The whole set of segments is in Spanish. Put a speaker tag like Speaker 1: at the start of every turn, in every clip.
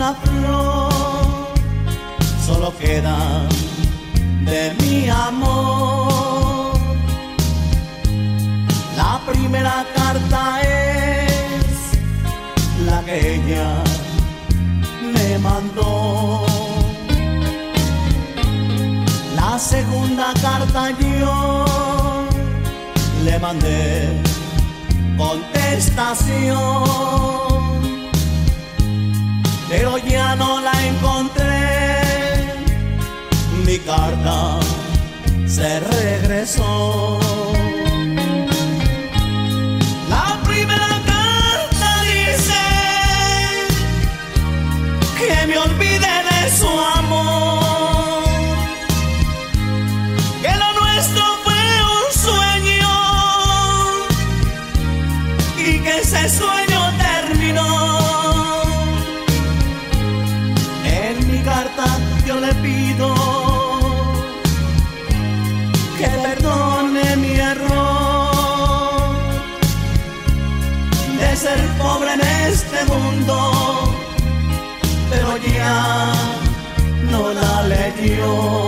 Speaker 1: una flor, solo queda de mi amor. La primera carta es la que ella me mandó. La segunda carta yo le mandé contestación, pero ya no la encontré. Mi carta se regresó. La primera carta dice que me olvide de su amor, que lo nuestro fue un sueño y que ese sueño terminó. En mi carta yo le pido que perdone mi error de ser pobre en este mundo, pero ya no la leyó.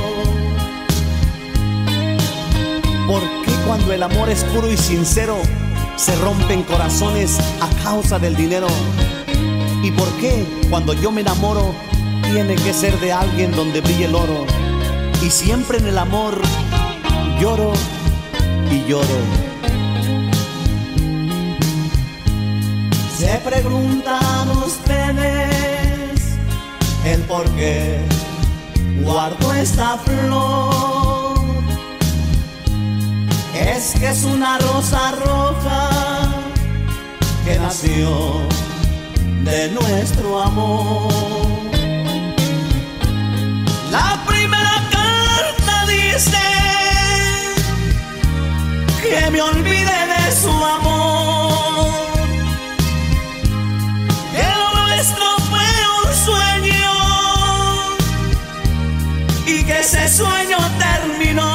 Speaker 2: ¿Por qué cuando el amor es puro y sincero se rompen corazones a causa del dinero? ¿Y por qué cuando yo me enamoro tiene que ser de alguien donde brille el oro? Y siempre en el amor lloro y lloro.
Speaker 1: Se preguntan ustedes el por qué guardo esta flor. Es que es una rosa roja que nació de nuestro amor. La primera carta dice que me olvide de su amor, que lo nuestro fue un sueño y que ese sueño terminó.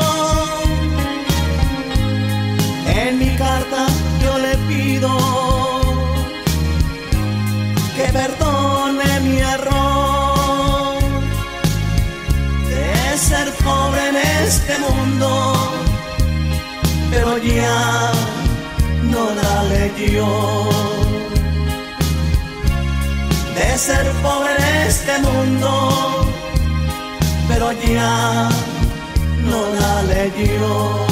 Speaker 1: En mi carta yo le pido que perdone mi error de ser pobre en este mundo, pero ya no la leyó. De ser pobre en este mundo, pero ya no la leyó.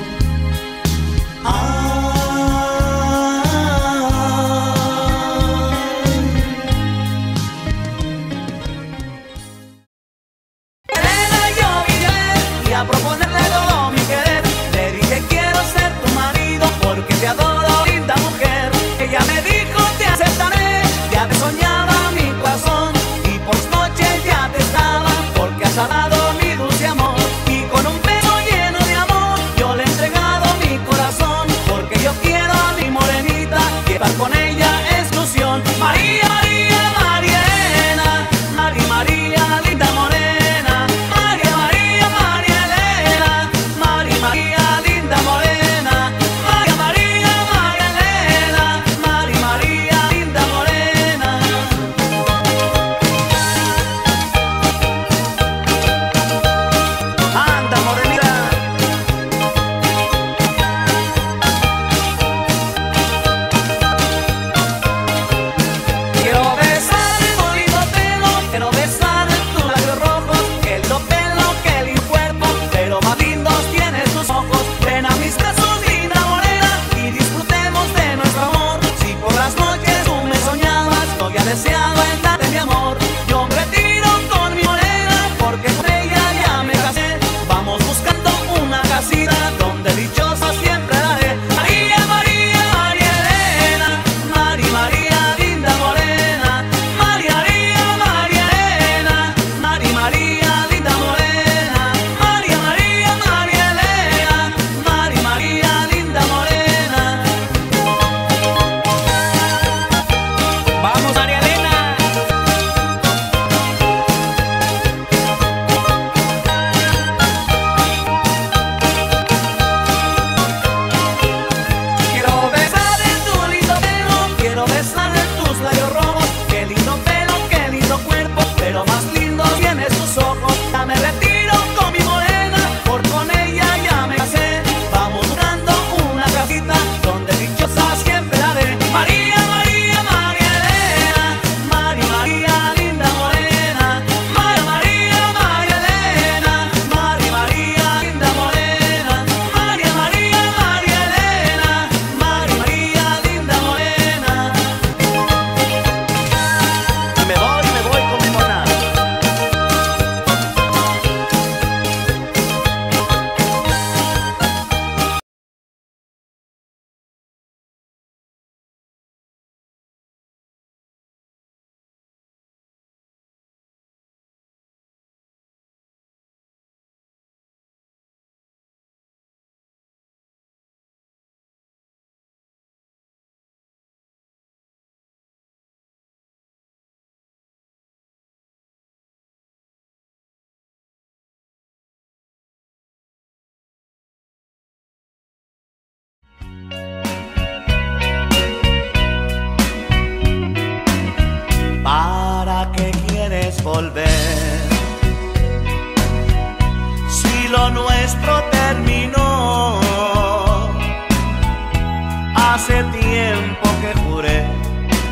Speaker 3: A proponerle todo mi querer, le dije quiero ser tu marido porque te adoro, linda mujer. Ella me dijo te aceptaré, ya te soñaba mi corazón y por noche ya te estaba porque has amado mi dulce amor. Y con un beso lleno de amor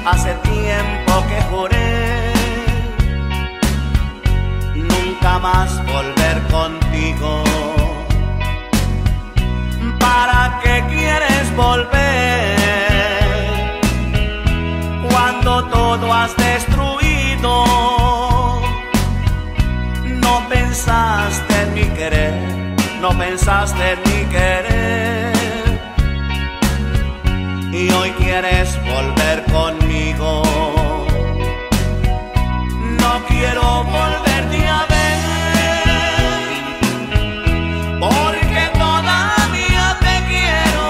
Speaker 2: Hace tiempo que juré nunca más volver contigo. ¿Para qué quieres volver cuando todo has destruido? No pensaste en mi querer, no pensaste en mi querer, y hoy quieres volver conmigo. No quiero volverte a ver, porque todavía te quiero,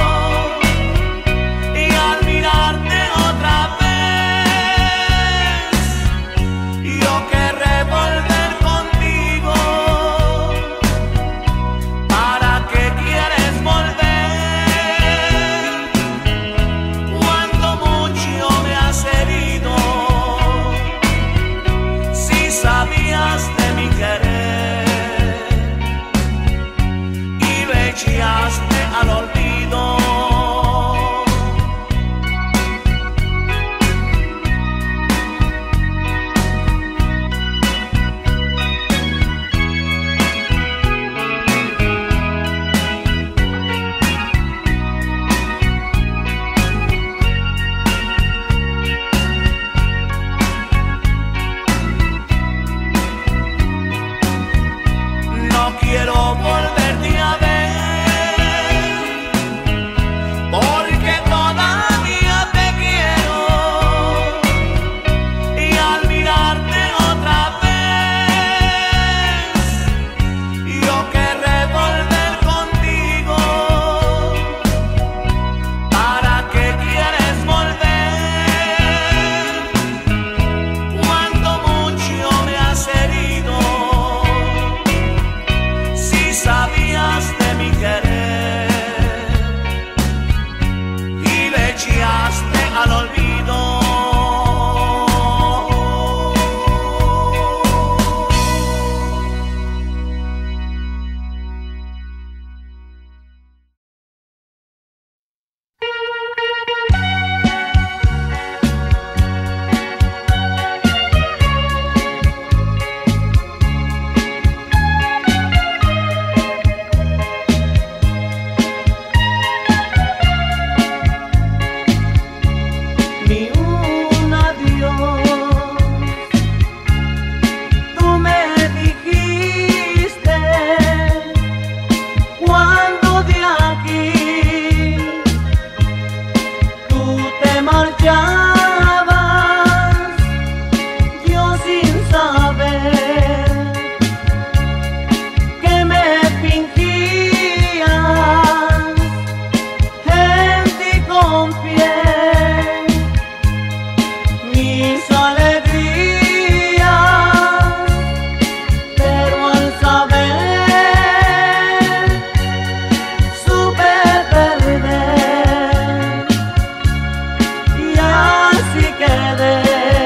Speaker 2: y al mirarte otra vez, yo querré volver contigo. ¿Para qué quieres volver cuando mucho me has herido? Si sabías de mi querer y me echaste al olvido. No quiero volverte a ver, porque todavía te quiero, y al mirarte otra vez, yo querré volver contigo. ¿Para qué quieres volver cuando mucho me has herido? Si sabías de mi querer y le echaste al olvido. Ni un adiós, tú me dijiste cuando de aquí tú te marchabas, yo sin saber que me fingías, en ti confié mis alegrías, pero al saber supe perder, y así quedé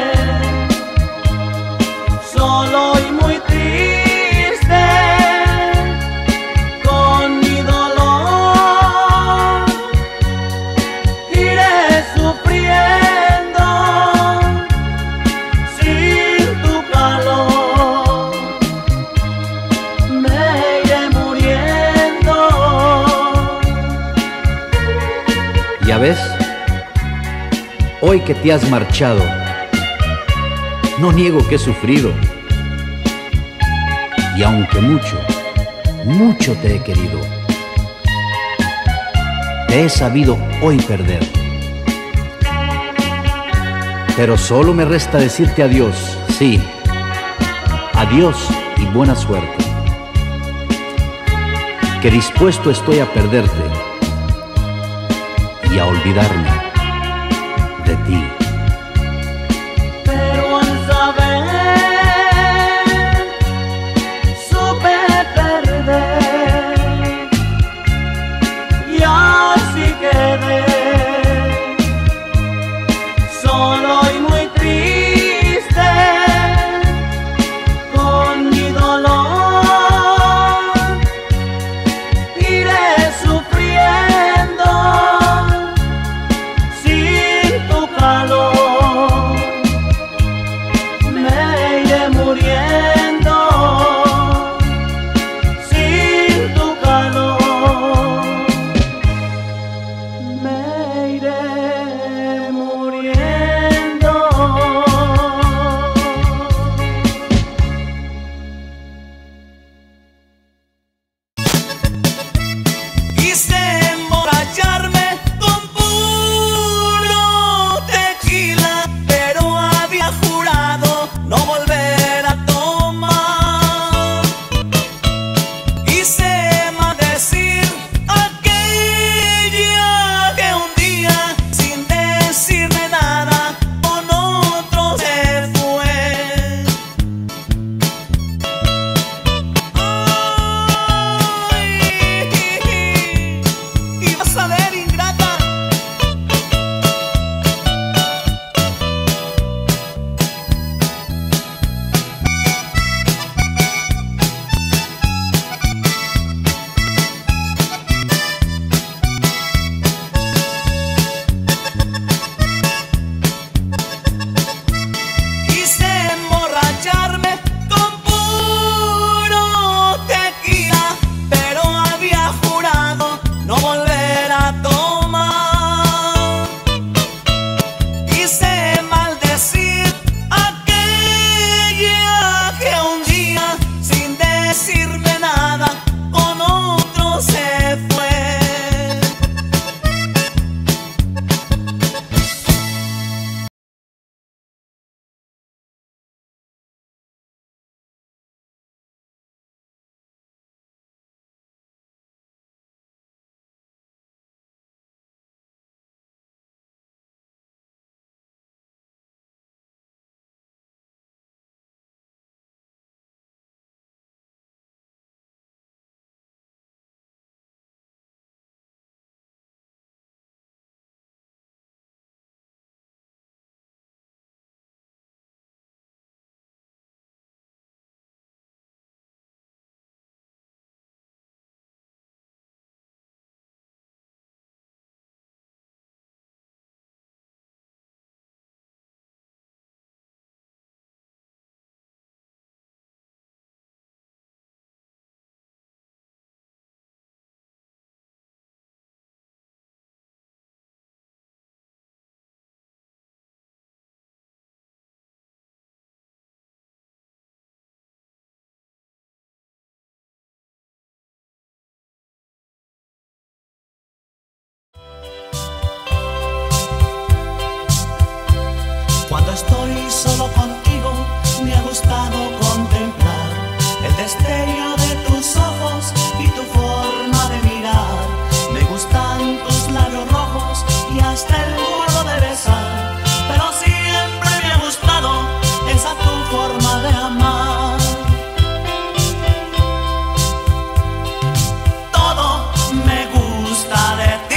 Speaker 2: solo y muy triste con mi dolor. Iré sufriendo sin tu calor, me iré muriendo.
Speaker 4: Ya ves, hoy que te has marchado, no niego que he sufrido, y aunque mucho, mucho te he querido, te he sabido hoy perder. Pero solo me resta decirte adiós, sí, adiós y buena suerte, que dispuesto estoy a perderte y a olvidarme de ti.
Speaker 3: Pero al saber supe perder, y así quedé solo y muy triste con mi dolor. Iré sufriendo a tomar. Hice maldecir aquella que un día, sin decirme nada, con otro se fue. Cuando estoy solo contigo, me ha gustado contemplar el destello de tus ojos y tu forma de mirar. Me gustan tus labios rojos y hasta el modo de besar, pero siempre me ha gustado esa tu forma de amar. Todo me gusta de ti.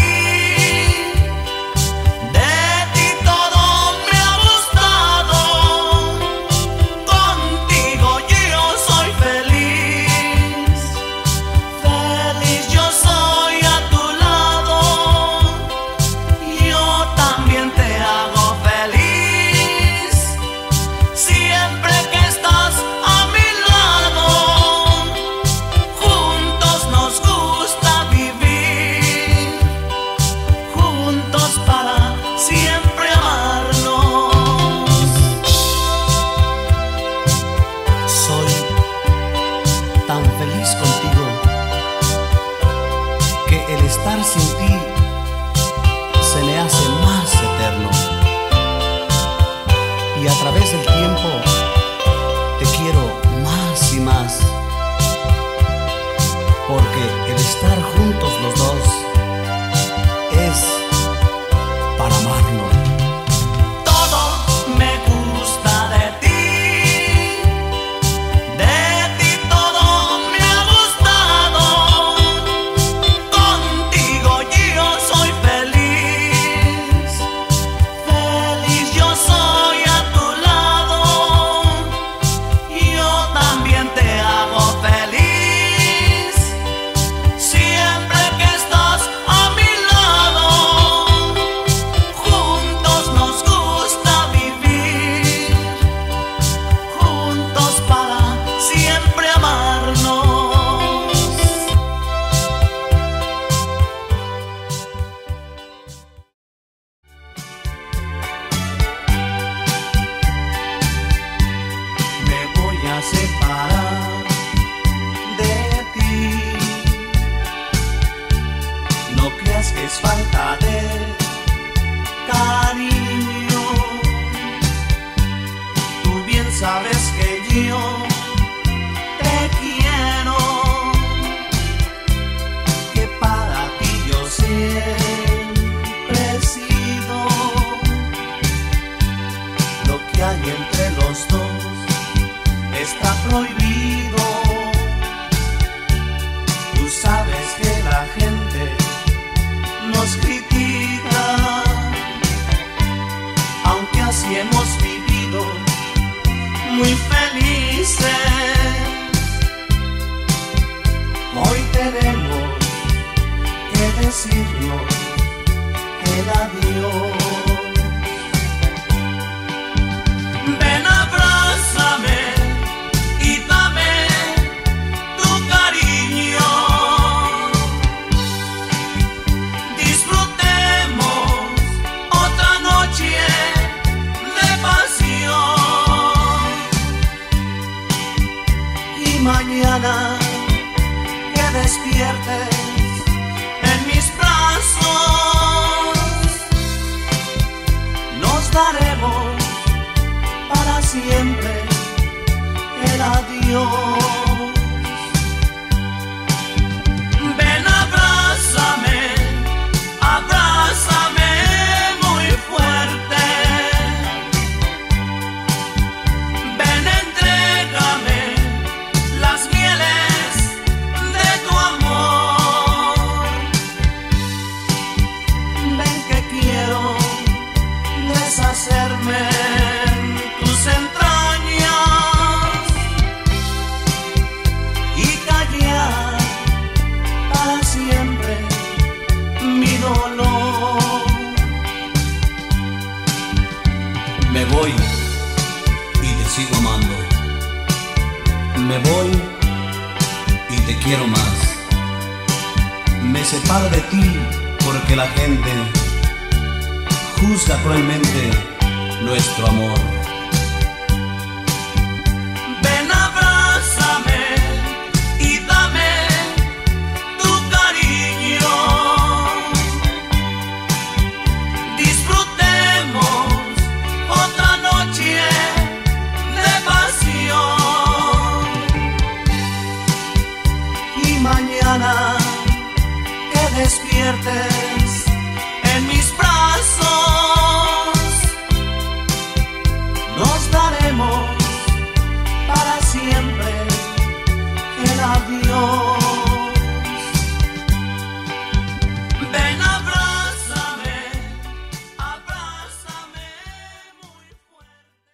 Speaker 3: Estar sin ti se me hace más eterno, y a través del tiempo te quiero más y más, porque el estar juntos los dos es para amarnos. Todo me gusta de ti. Separar de ti, no creas que es falta de cariño. Tú bien sabes que yo te quiero, que para ti yo siempre he sido. Lo que hay entre los dos está prohibido. Tú sabes que la gente nos critica, aunque así hemos vivido muy felices. Hoy tenemos que decirnos el adiós. Ven, abrázame y dame tu cariño.
Speaker 1: Ven, abrázame, abrázame muy fuerte. Ven, entrégame las mieles de tu amor. Ven que quiero deshacerme en tus entrañas y callar para siempre mi dolor.
Speaker 2: Me voy y te sigo amando. Me voy y te quiero más. Me separo de ti porque la gente juzga cruelmente nuestro amor.
Speaker 1: Ven, abrázame y dame tu cariño. Disfrutemos otra noche de pasión. Y mañana que despiertes en mis brazos, nos daremos para siempre el adiós. Ven, abrázame, abrázame muy fuerte.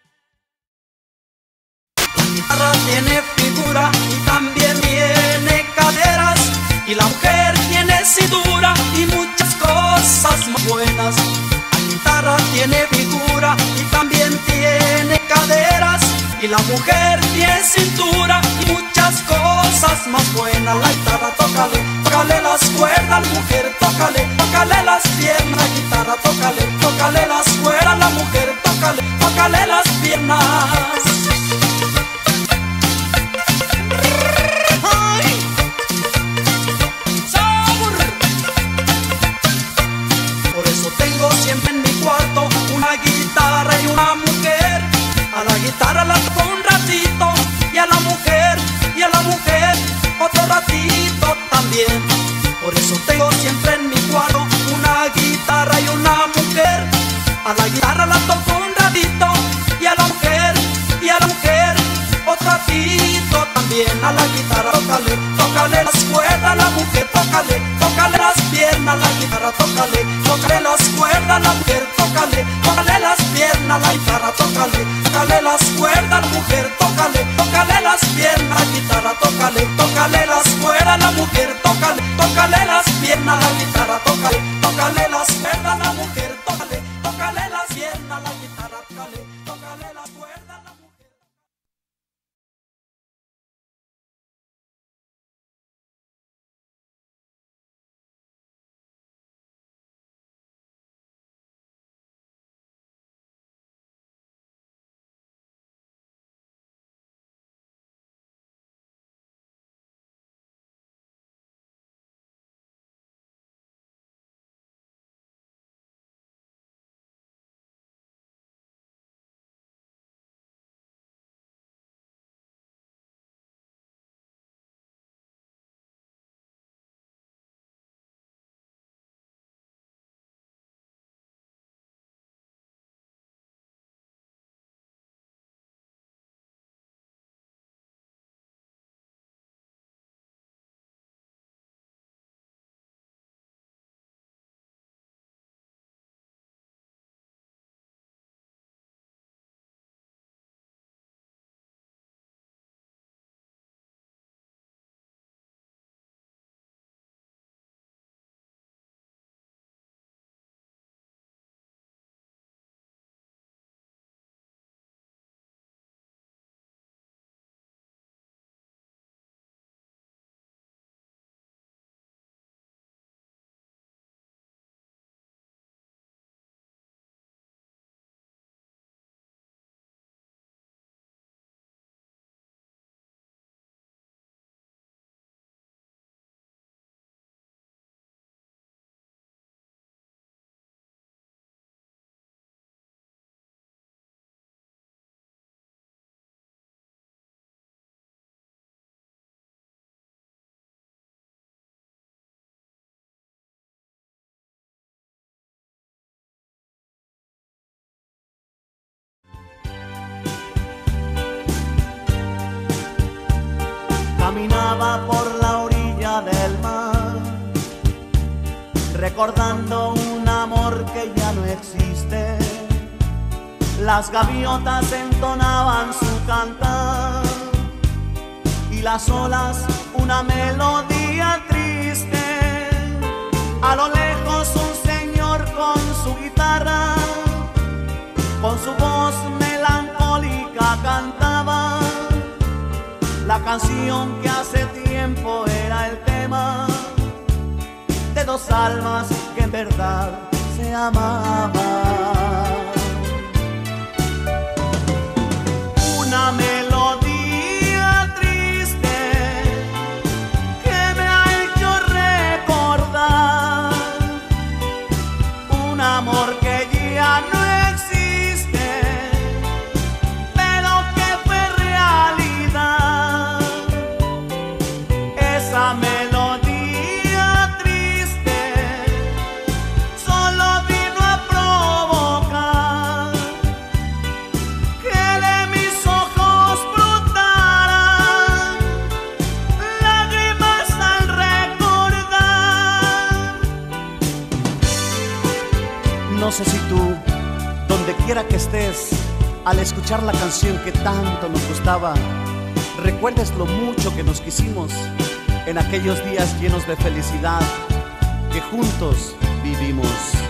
Speaker 3: La guitarra tiene figura y también tiene caderas, y la mujer tiene cintura y muchas cosas más buenas. La guitarra tiene figura y también tiene caderas, y la mujer tiene cintura y muchas cosas más buenas. La guitarra tócale, tócale las cuerdas, la mujer tócale, tócale las piernas. La guitarra tócale, tócale las cuerdas, la mujer tócale, tócale las piernas. Por eso tengo siempre en mi cuarto una guitarra y una mujer. A la guitarra la toco un ratito, y a la mujer otro ratito también. Por eso tengo siempre en mi cuarto una guitarra y una mujer. A la guitarra la toco un ratito, y a la mujer otro ratito también. A la guitarra tócale, tócale las cuerdas, la mujer tócale, tócale las piernas. La guitarra tócale, tócale las cuerdas, la mujer tócale, tócale las piernas. La guitarra tócale, tócale las cuerdas, la mujer tócale, tócale las piernas. La guitarra tócale, tócale las cuerdas, la mujer tócale, tócale las piernas. La guitarra tócale, tócale las cuerdas, la mujer tócale, tócale las piernas. La guitarra tócale, tócale las cuerdas, la mujer.
Speaker 2: caminaba por la orilla del mar, recordando un amor que ya no existe. Las gaviotas entonaban su cantar y las olas una melodía triste. A lo lejos un señor con su guitarra, con su voz melancólica cantaba la canción que hace tiempo era el tema de dos almas que en verdad se amaban. Una melodía triste que me ha hecho recordar un amor que ya no existe, pero que fue realidad. Esa melodía triste solo vino a provocar que de mis ojos brotaran lágrimas al recordar. No sé si tú, donde quiera que estés, al escuchar la canción que tanto nos gustaba, recuerdes lo mucho que nos quisimos en aquellos días llenos de felicidad que juntos vivimos.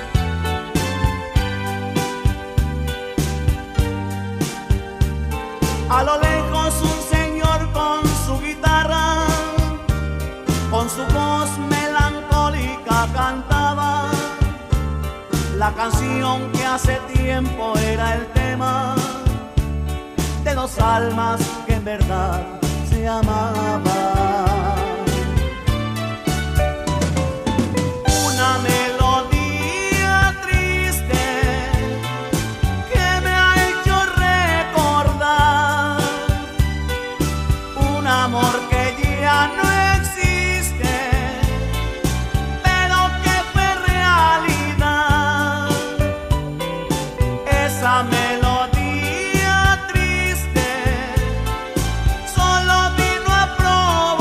Speaker 2: A lo lejos un señor con su guitarra, con su voz melancólica cantaba la canción que hace tiempo era el tema de dos almas que en verdad se amaban. Una melodía triste que me ha hecho recordar un amor que ya no existe, pero que fue realidad. Esa melodía triste solo vino a provocar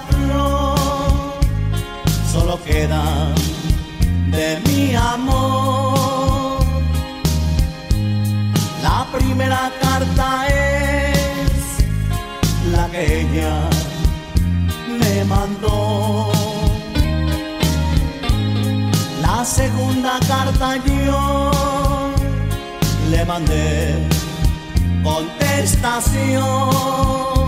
Speaker 2: flor, solo queda de mi amor. La primera carta es la que ella me mandó. La segunda carta yo le mandé contestación,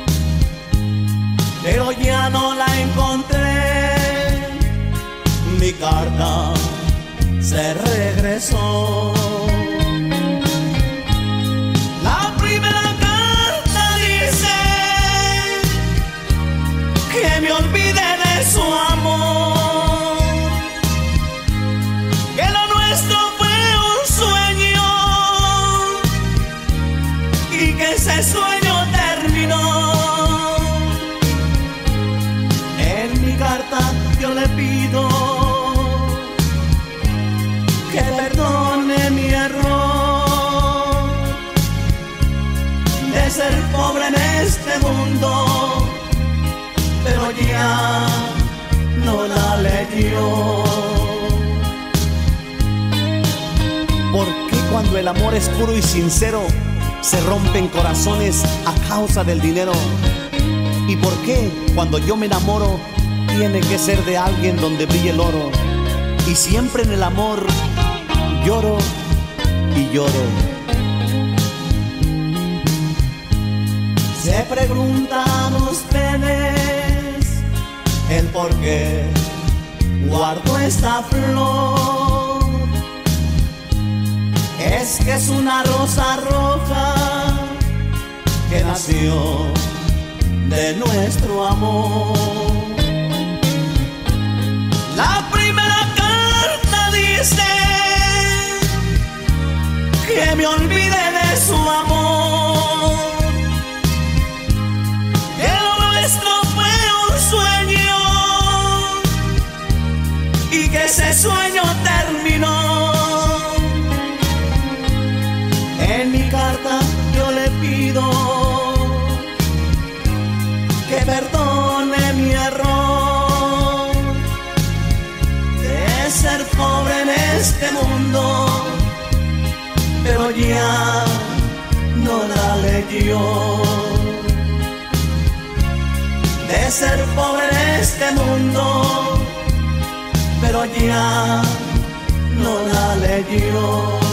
Speaker 2: pero ya no la encontré. Mi carta se regresó. La primera carta dice que me olvide de su amor, que lo nuestro fue un sueño y que ese sueño terminó. En mi carta yo le pido que perdone mi error de ser pobre en este mundo, pero ya no la leyó. ¿Por qué cuando el amor es puro y sincero se rompen corazones a causa del dinero? ¿Y por qué cuando yo me enamoro tiene que ser de alguien donde brille el oro? Y siempre en el amor lloro y lloro. Se preguntan ustedes el por qué guardo esta flor. Es que es una rosa roja que nació de nuestro amor. La primera carta dice que me olvide de su amor, que lo nuestro fue un sueño y que ese sueño terminó. En mi carta yo le pido que perdone mi error de ser pobre en este mundo, pero ya no la leyó. De ser pobre en este mundo, pero ya no la leyó.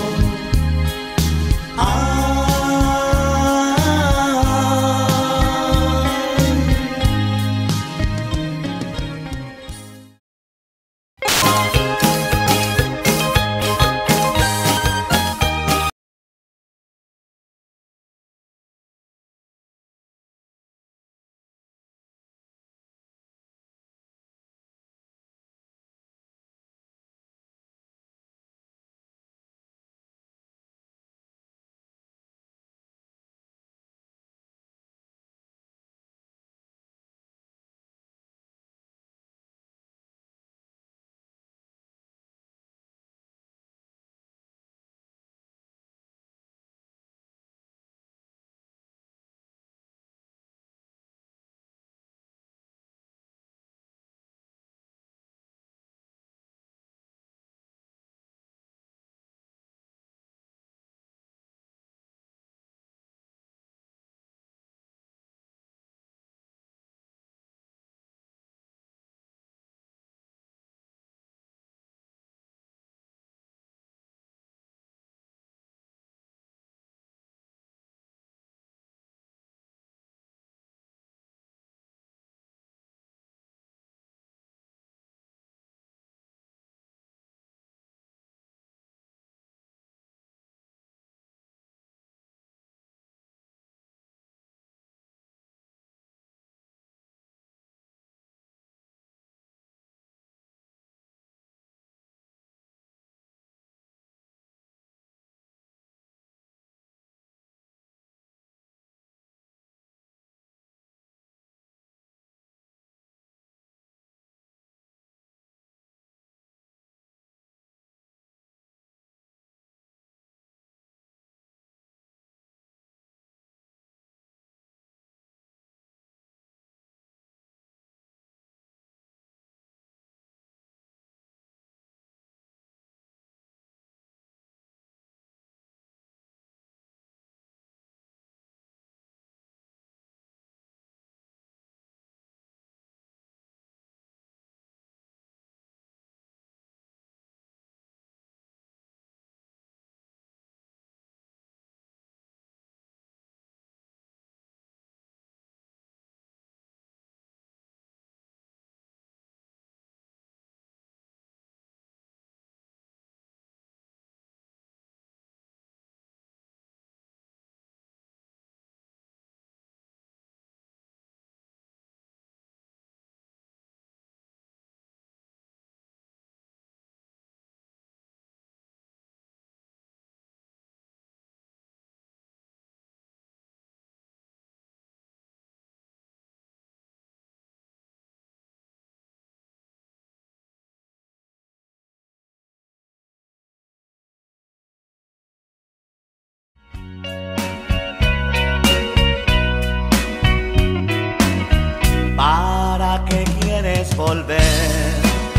Speaker 3: ¿Para qué quieres volver?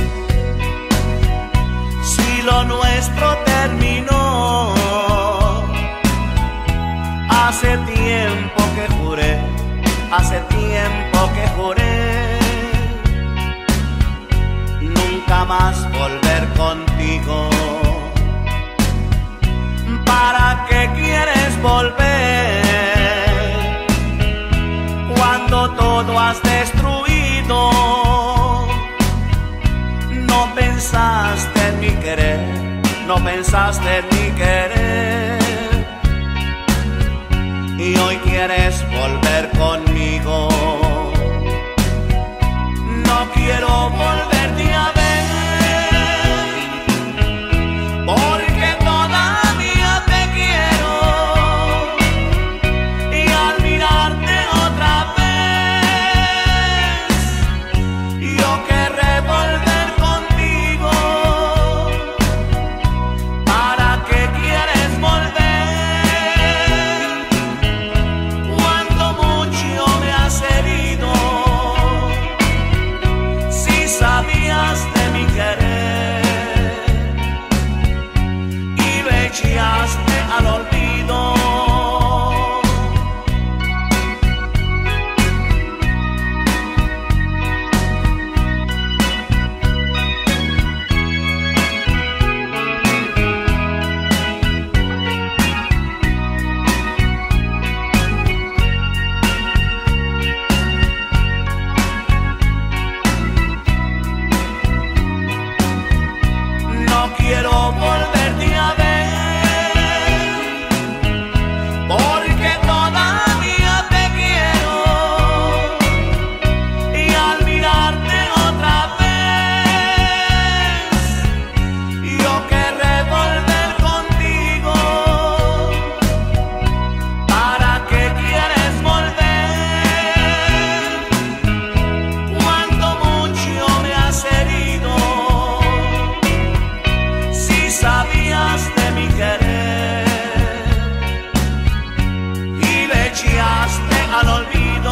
Speaker 3: Si lo nuestro terminó, hace tiempo que juré, hace tiempo que juré nunca más volver contigo. ¿Para qué quieres volver cuando todo has destruido? No pensaste en mi querer, no pensaste en mi querer, y hoy quieres volver conmigo. No quiero volverte a ver, porque todavía te quiero, y al mirarte otra vez, yo querré volver contigo. ¿Para qué quieres volver cuando mucho me has herido? Si sabías de mi querer y me echaste al olvido. No quiero volverte a ver, porque todavía te quiero, y al mirarte otra vez, yo querré volver contigo. ¿Para qué quieres volver cuando mucho me has herido? Si sabías de mi querer y me echaste al olvido.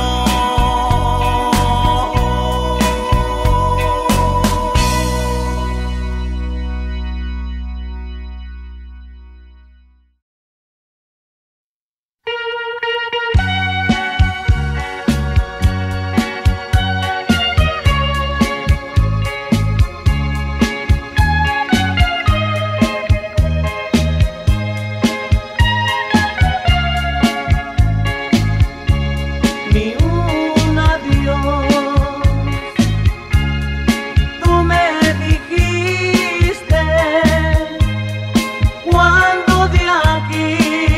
Speaker 3: Ni un adiós, tú me dijiste cuando de aquí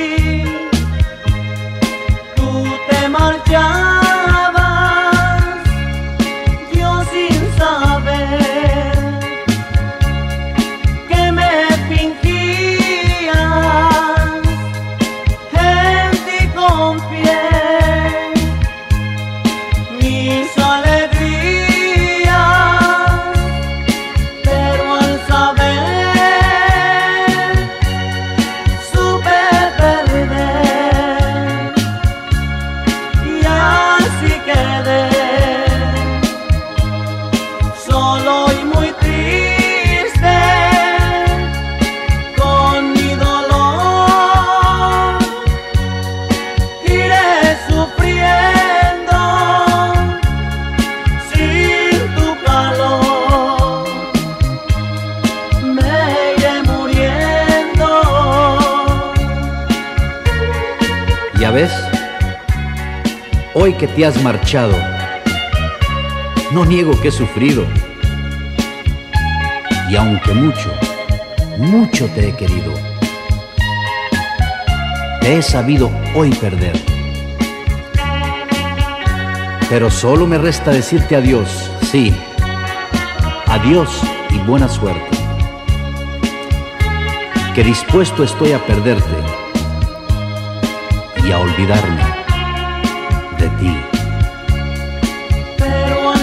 Speaker 3: tú te marchabas, yo sin saber que me fingías, en ti confié mis alegrías, pero al saber supe perder, y así quedé solo y muy triste con mi dolor. Iré sufriendo sin tu calor, me iré muriendo.
Speaker 4: Ya ves, hoy que te has marchado, no niego que he sufrido, y aunque mucho, mucho te he querido, te he sabido hoy perder. Pero solo me resta decirte adiós, sí, adiós y buena suerte, que dispuesto estoy a perderte y a olvidarme de ti.
Speaker 3: Pero al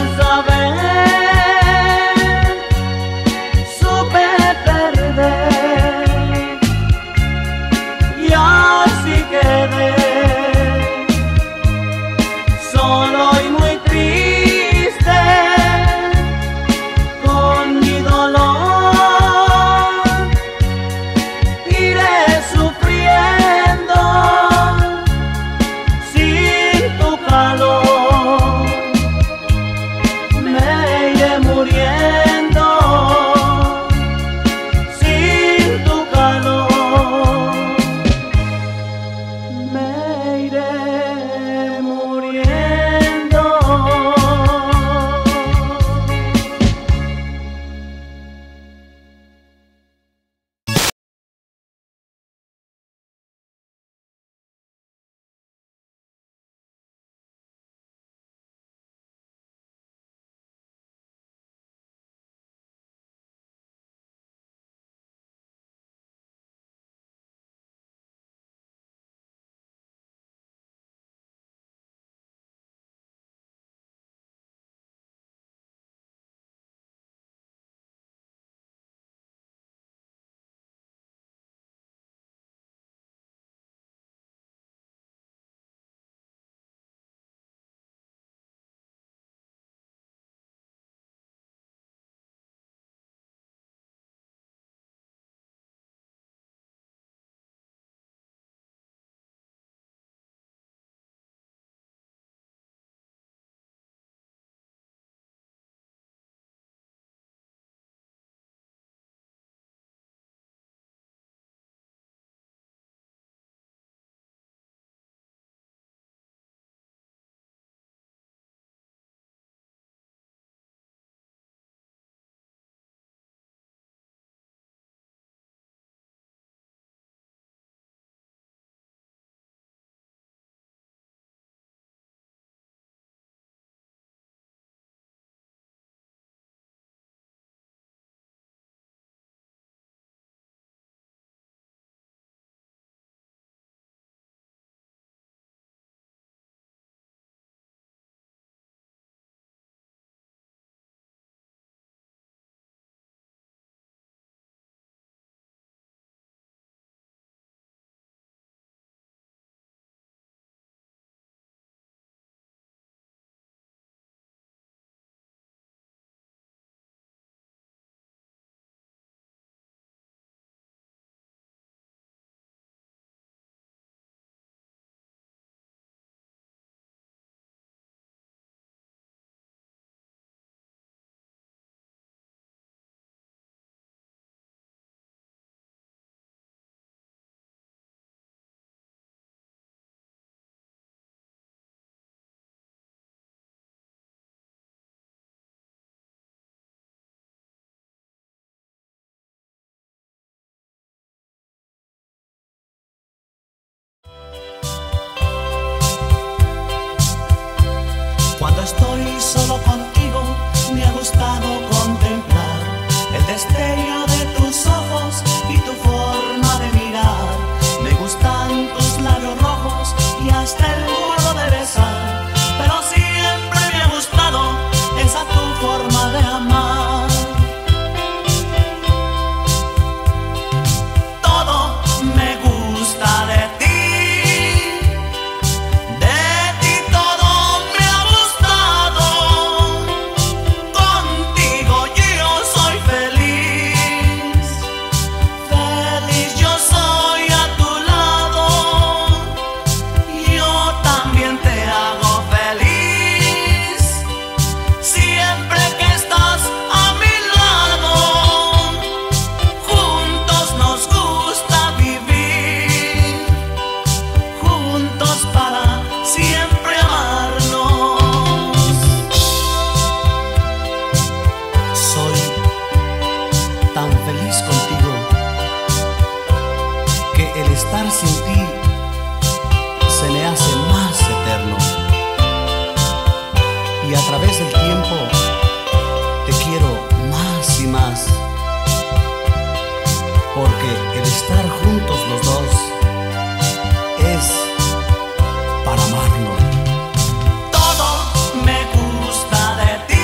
Speaker 3: saber supe perder, y así quedé solo y muy triste. y solo contigo me ha gustado contemplar el destello de tus ojos y tu forma de mirar. Me gustan tus labios rojos y hasta el modo de besar, pero siempre me ha gustado esa tu forma de amar. Todo me gusta de ti. Estar sin ti se me hace más eterno, y a través del tiempo te quiero más y más, porque el estar juntos los dos es para amarnos. Todo me gusta de ti.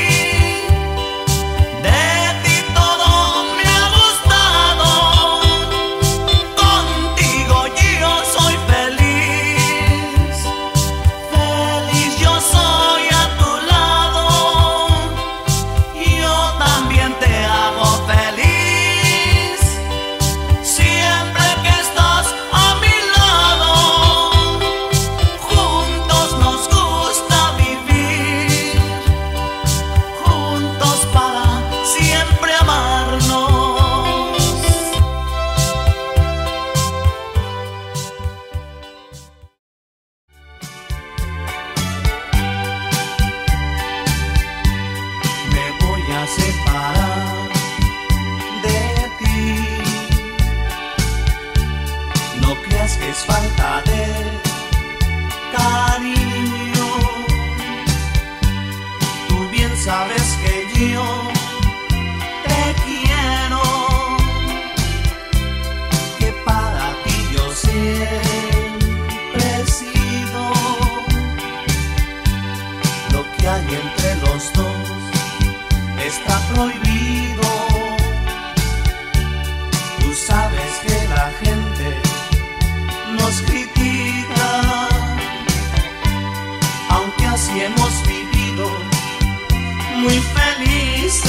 Speaker 3: Separar de ti, no creas que es falta de cariño. Tú bien sabes que yo te quiero, que para ti yo siempre he sido. Lo que hay entre los dos está prohibido. Tú sabes que la gente nos critica, aunque así hemos vivido muy felices.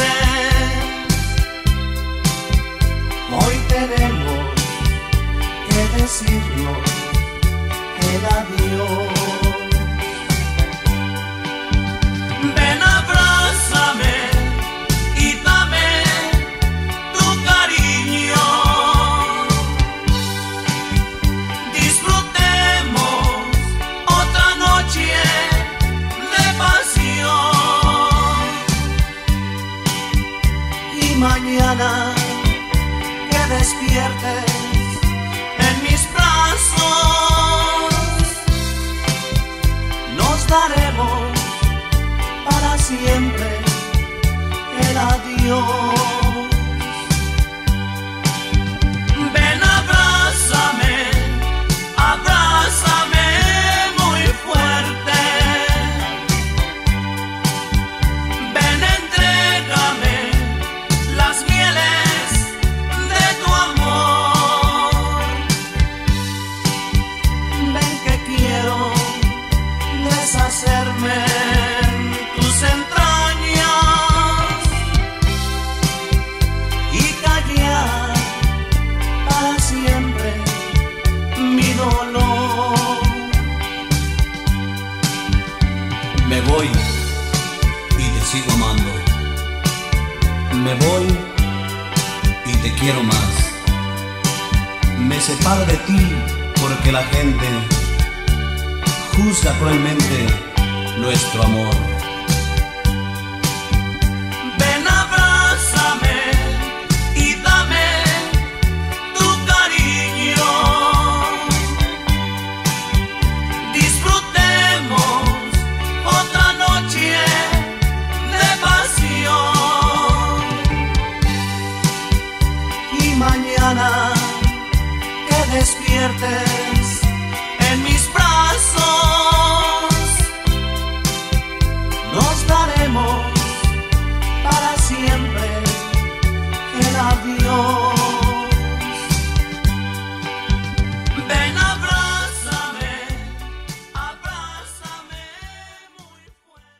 Speaker 3: Hoy tenemos que decirnos el adiós. Ven, abrázame y dame tu cariño. Disfrutemos otra noche de pasión. Y mañana que despiertes en mis brazos, nos daremos para siempre el adiós. Ven, abrázame, abrázame muy fuerte. Ven, entrégame las mieles de tu amor. Ven que quiero deshacerme en tus entrañas y callar para siempre mi dolor.
Speaker 2: Me voy y te sigo amando. Me voy y te quiero más. Me separo de ti porque la gente juzga cruelmente nuestro amor.
Speaker 3: Ven, abrázame y dame tu cariño. Disfrutemos otra noche
Speaker 1: despiertes en mis brazos. Nos daremos para siempre el adiós. Ven, abrázame, abrázame muy fuerte.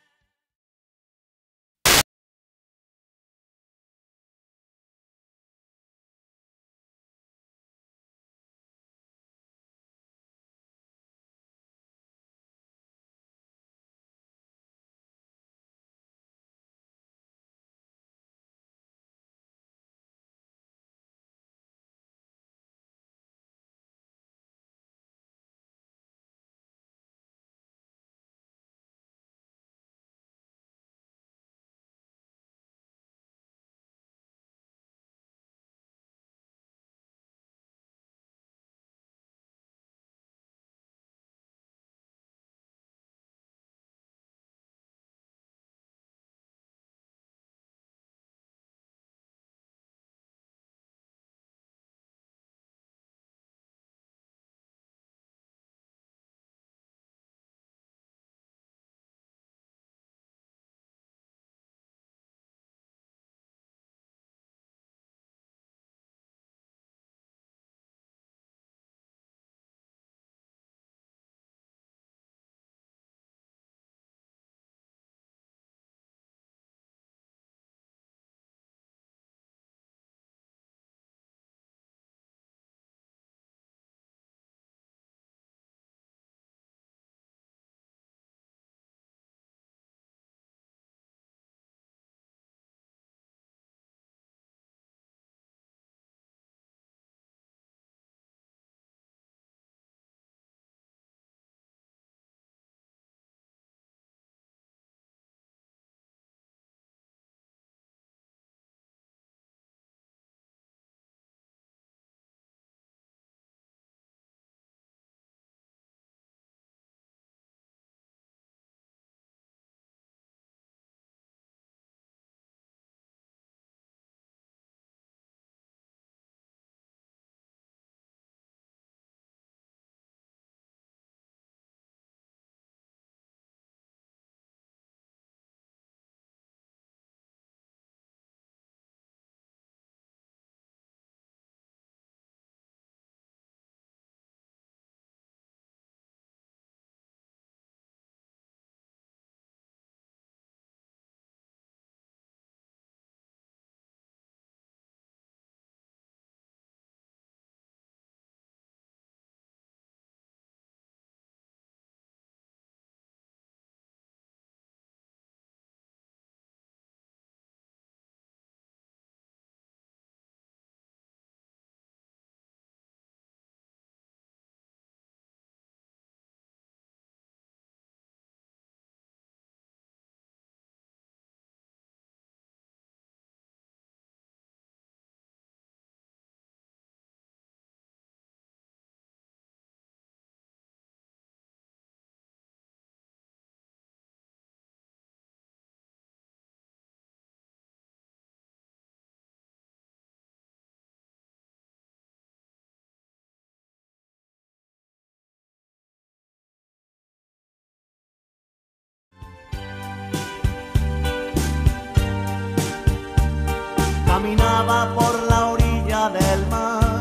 Speaker 3: Caminaba por la orilla del mar,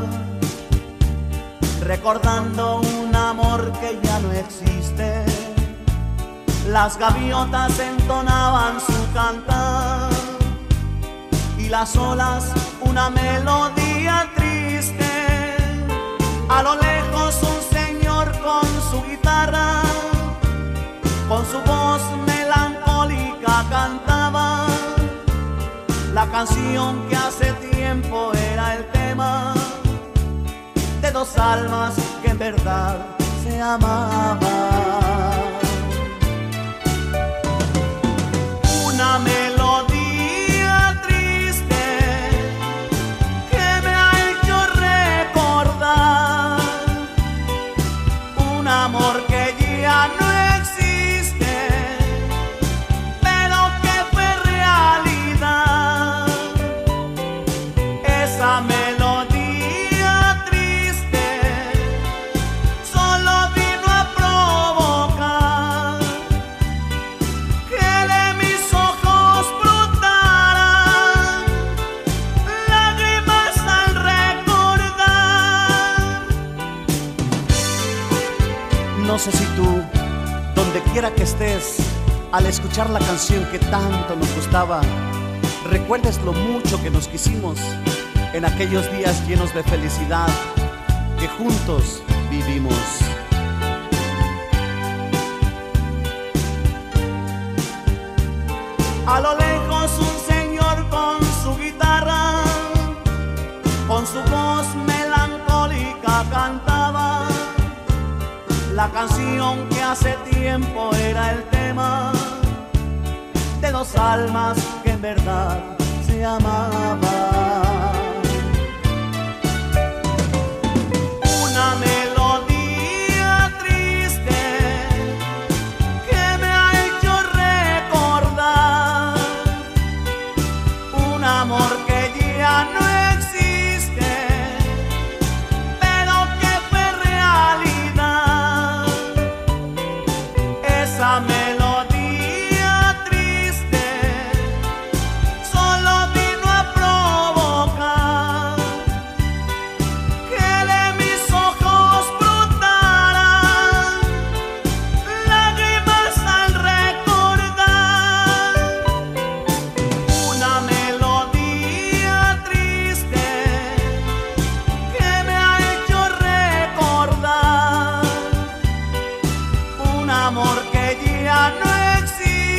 Speaker 3: recordando un amor que ya no existe. Las gaviotas entonaban su cantar y las olas una melodía triste. A lo lejos un señor con su guitarra, con su voz melancólica cantaba la canción que hace tiempo era el tema de dos almas que en verdad se amaban. Una melodía triste que me ha hecho recordar un amor que ya no existe, pero que fue realidad. Esa melodía triste
Speaker 2: quiera que estés, al escuchar la canción que tanto nos gustaba, recuerdes lo mucho que nos quisimos en aquellos días llenos de felicidad que juntos vivimos.
Speaker 3: A lo lejos un señor con su guitarra, con su voz melancólica cantaba la canción que hace tiempo era el tema de dos almas que en verdad se amaban. Una melodía triste que me ha hecho recordar un amor que ya no existe, pero que fue realidad. Esa melodía triste solo vino a provocar que de mis ojos brotaran lágrimas al recordar una melodía triste que me ha hecho recordar un amor que ya no existe.